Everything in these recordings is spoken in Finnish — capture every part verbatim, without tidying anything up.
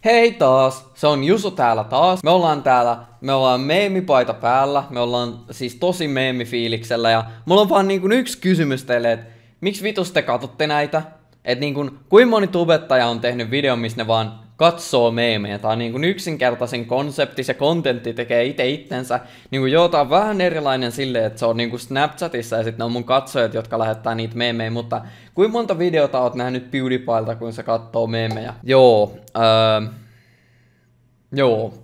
Hei taas, se on Jusu täällä taas. Me ollaan täällä, me ollaan meemipaita päällä, me ollaan siis tosi meemifiiliksellä ja mulla on vaan niinku yksi kysymys teille, että miksi vitus te katsotte näitä? Et niinku, kuinka moni tubettaja on tehnyt videon, missä ne vaan katsoo meemejä? Tää on niinku yksinkertaisen konsepti, se kontentti tekee itse itsensä. Niinku joo, tää on vähän erilainen silleen, että se on niinku Snapchatissa ja sitten ne on mun katsojat, jotka lähettää niitä meemejä, mutta kuinka monta videota oot nähnyt PewDiePielta, kun se katsoo meemejä? Joo, öö... Joo.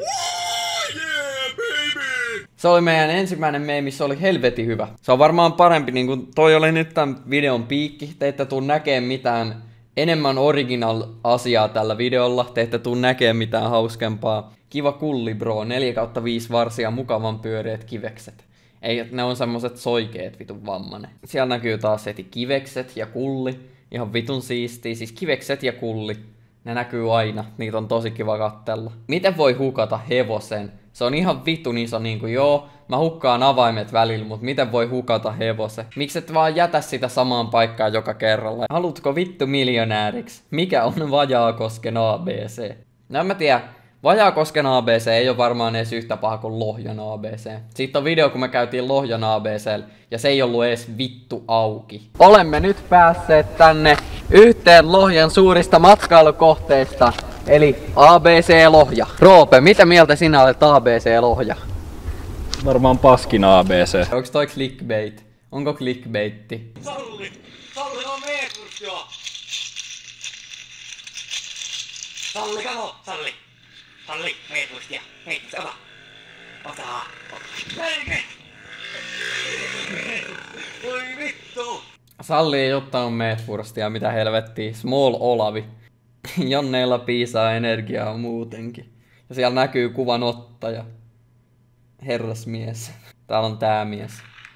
Se oli meidän ensimmäinen meemi, se oli helvetin hyvä. Se on varmaan parempi, niin kuin toi oli nyt tämän videon piikki. Te ette tuu näkee mitään enemmän original asiaa tällä videolla. Te ette tuu näkee mitään hauskempaa. Kiva kulli bro, neljä kautta viisi varsia, mukavan pyöreät kivekset. Ei, ne on semmoset soikeet vitun vammanen. Siellä näkyy taas heti kivekset ja kulli. Ihan vitun siistiä, siis kivekset ja kulli. Ne näkyy aina, niitä on tosi kiva katsella. Miten voi hukata hevosen? Se on ihan vitun iso niinku, joo, mä hukkaan avaimet välillä, mutta miten voi hukata hevosen? Miksi et vaan jätä sitä samaan paikkaan joka kerralla? Haluatko vittu miljonääriksi? Mikä on Vajaakosken A B C? No en mä tiedä. Vajaakosken A B C ei ole varmaan edes yhtä paha kuin Lohjan A B C. Siitä on video, kun me käytiin Lohjan A B C:llä ja se ei ollut edes vittu auki. Olemme nyt päässeet tänne yhteen Lohjan suurista matkailukohteista, eli A B C Lohja. Roope, mitä mieltä sinä olet A B C Lohja? Varmaan paskin A B C. Onks toi clickbait? Onko clickbaitti? Salli! Salli on meekurtio! Salli, kato! Salli! Salli, meekurtia! Meekurtia, ota! Ota! Leike! Oi vittu! Salli ei ottanut meetvurstia, mitä helvettiä. Small Olavi. Jonneilla piisaa energiaa muutenkin. Ja siellä näkyy kuvan ottaja. Herrasmies. Täällä on tää mies.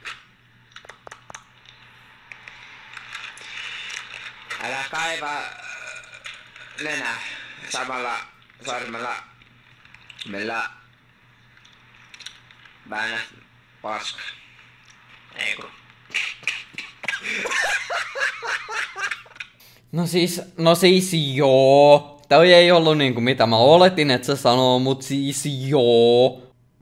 Älä kaiva nenä samalla sormella, millä väännät paska. Ei kun. No siis, no siis joo. Toi ei ollut niinku mitä mä oletin, että se sanoo, mut siis joo.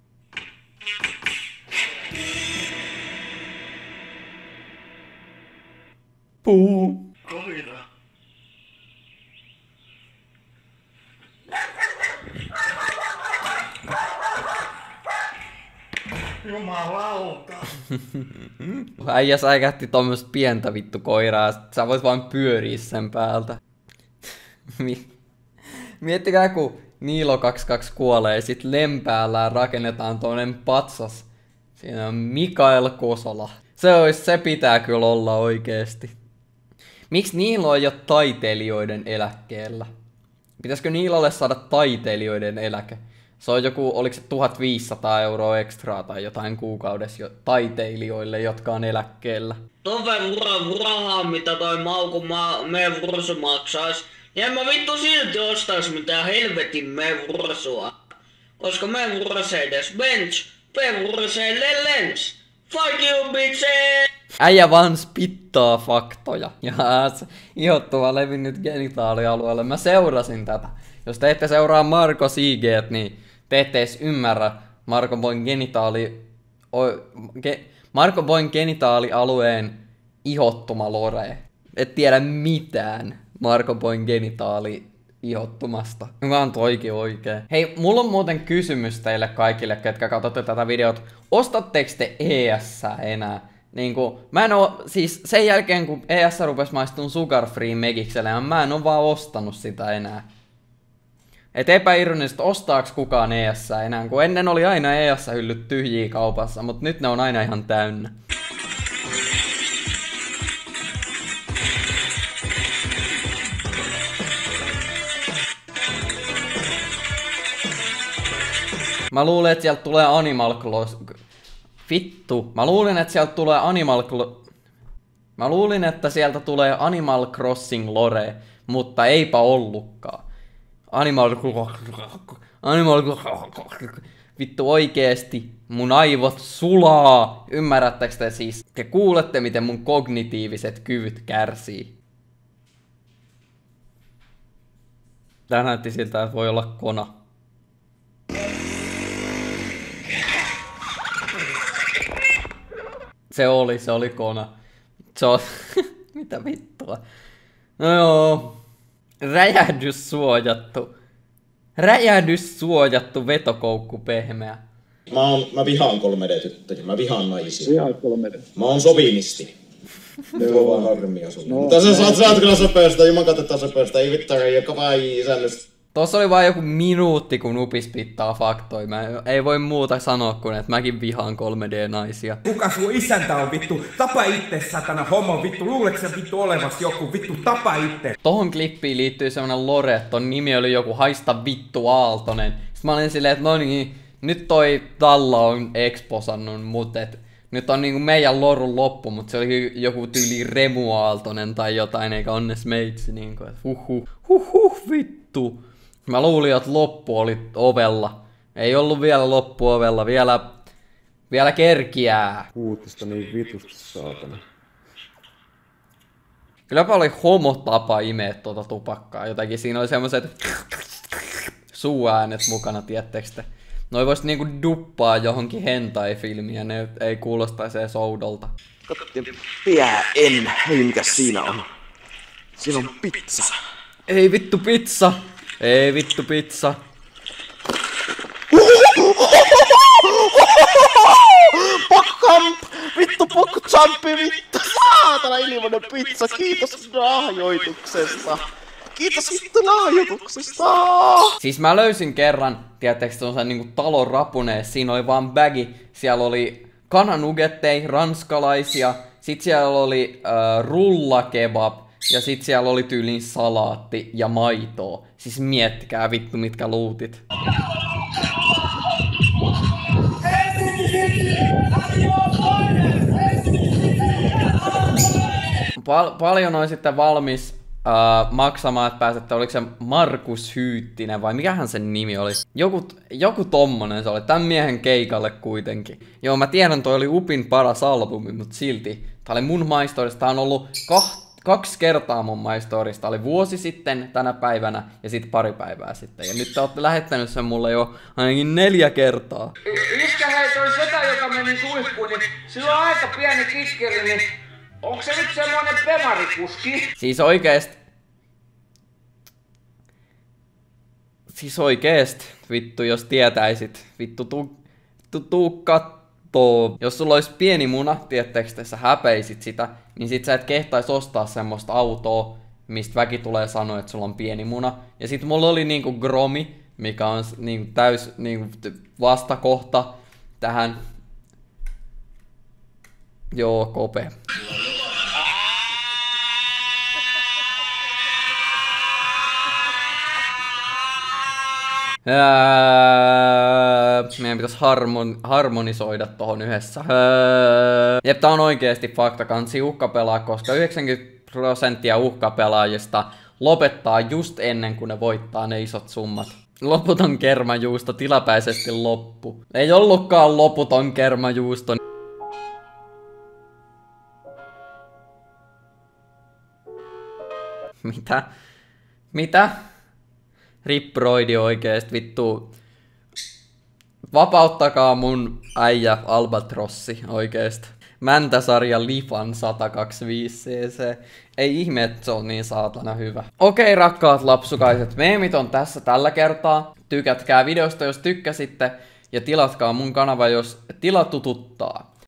Puu. Koira. Jumalauta. Äijä säikähti tommoista pientä vittu koiraa, sit sä voit vaan pyöriä sen päältä. Miettikää kun Niilo kaksikymmentäkaksi kuolee, sit lempäällään rakennetaan toinen patsas. Siinä on Mikael Kosola. Se ois, se pitää kyllä olla oikeesti. Miksi Niilo ei oo taiteilijoiden eläkkeellä? Pitäisikö Niilolle saada taiteilijoiden eläke? Se on joku, oliko se tuhatviisisataa euroa ekstraa tai jotain kuukaudessa jo taiteilijoille, jotka on eläkkeellä. Ton verran rahaa, mitä toi Mauku ma- mevursu maksais. Ja en mä vittu silti ostais mitään helvetin mevursua. Koska mevurse edes bench, mevurseille lens. Fuck you bitches! Äijä vaan spittaa faktoja. Ja se ihottuva levinnyt genitaalialueelle. Mä seurasin tätä. Jos te ette seuraa Marko Siigeet, niin te ette edes ymmärrä Marko Boyn genitaali... O, ge, Marko Boyn genitaalialueen ihottuma lore. Et tiedä mitään Marko Boyn genitaali ihottumasta. Joka on toikin oikein. Hei, mulla on muuten kysymys teille kaikille, ketkä katsotte tätä videota. Ostatteko te E S enää? Niinku, mä en oo, siis sen jälkeen kun E S rupes maistun Sugar Free Megikselle, mä en oo vaan ostanut sitä enää. Et epäironisesti ostaaks kukaan E S enää, kun ennen oli aina E S-hyllyt tyhjiä kaupassa, mut nyt ne on aina ihan täynnä. Mä luulen, että sieltä tulee Animal Crossing... Vittu. Mä luulin, että sieltä tulee Animal Clo... Mä luulin, että sieltä tulee Animal Crossing lore, mutta eipä ollutkaan. Animal... Animal... Vittu oikeesti. Mun aivot sulaa. Ymmärrättekö te siis? Te kuulette, miten mun kognitiiviset kyvyt kärsii. Tää näytti siltä, että voi olla kona. Se oli, se oli kona. Se on... Mitä vittua? No joo. Räjähdys suojattu. Räjähdys suojattu vetokoukku pehmeä. Mä, oon, mä vihaan kolme D-tyttöjä, mä vihaan naisia. Vihaan kolme D. Mä oon sovinisti. Tuo on vaan harmia sulle. No, mutta sä saat, saat kyllä söpöistä, juman katsotaan söpöistä, ei vittara, joka vai isännöstä. Tossa oli vaan joku minuutti, kun Nupis pittaa faktoi. Mä ei voi muuta sanoa kuin, että mäkin vihaan kolme D-naisia. Kuka sun isäntä on vittu? Tapa itse, satana homo vittu. Luuleeko sä vittu olevas joku vittu? Tapa itse. Tohon klippiin liittyy semmonen lore, että ton nimi oli joku Haista vittu Aaltonen. Sitten mä olin silleen, että no niin, nyt toi Talla on exposannut mut, et nyt on niinku meidän lorun loppu, mutta se oli joku tyyli Remu Aaltonen tai jotain, eikä onnes meitsi niinku, et huhhuh, huhhuh vittu. Mä luulin, että loppu oli ovella. Ei ollut vielä loppu ovella, vielä, vielä kerkiää. Uutista niin vitusti saatana. Kylläpä oli homotapa imeä tuota tupakkaa. Jotenkin siinä oli semmoset suuäänet mukana, tiettekö te? Noi vois niinku duppaa johonkin hentai-filmiä, ne ei kuulostaisi edes oudolta. Pää en, hei mikä siinä on? Siinä on pizza. Ei vittu pizza! Ei vittu pizza! Pokkamp! Vittu pokkampi vittu! Saatana ilmanen pizza! Kiitos lahjoituksesta! Kiitos vittu lahjoituksesta! Siis mä löysin kerran, tiedättekö, semmosen niinku talon rapuneessa, siinä oli vaan bagi. Siellä oli kananugettei, ranskalaisia, sit siellä oli äh, rullakebab. Ja sit siellä oli tyyliin salaatti ja maitoa. Siis miettikää vittu mitkä luutit. Pal paljon on sitten valmis uh, maksamaan, että pääsette, oliko se Markus Hyyttinen vai mikähän sen nimi oli? Joku, joku tommonen se oli, tämän miehen keikalle kuitenkin. Joo, mä tiedän, toi oli Upin paras albumi, mutta silti. Tää oli mun maistorista, tää on ollut kahta. Kaksi kertaa mun maistorista oli vuosi sitten tänä päivänä ja sitten pari päivää sitten. Ja nyt te olette lähettänyt sen mulle jo ainakin neljä kertaa. Iskä hei toi setä, joka meni suihkuun, niin sillä on aika pieni kikkeli, niin onko se nyt semmonen pemarikuski? Siis oikeest... Siis oikeest, vittu jos tietäisit. Vittu tuu, tuu, tuu kattoo. Jos sulla olisi pieni muna, tiettekö te sä häpeisit sitä, niin sit sä et kehtais ostaa semmoista autoa, mistä väki tulee sanoa, että sulla on pieni muna. Ja sit mulla oli niinku Gromi, mikä on niinku täys niinku vastakohta tähän. Joo, kope. Öö, meidän pitäisi harmon, harmonisoida tohon yhdessä. Öö, jep, tää on oikeesti fakta, kansi uhkapelaa, koska yhdeksänkymmentä prosenttia uhkapelaajista lopettaa just ennen kuin ne voittaa ne isot summat. Loputon kermajuusto tilapäisesti loppu. Ei ollutkaan loputon kermajuusto. Mitä? Mitä? Riproidi oikeesti, vittu. Vapauttakaa mun äijä Albatrossi oikeesti. Mäntäsarja Lifan sata kaksikymmentäviisi cc. Ei ihme, että se on niin saatana hyvä. Okei rakkaat lapsukaiset, meemit on tässä tällä kertaa. Tykätkää videosta jos tykkäsitte. Ja tilatkaa mun kanava jos tila tututtaa.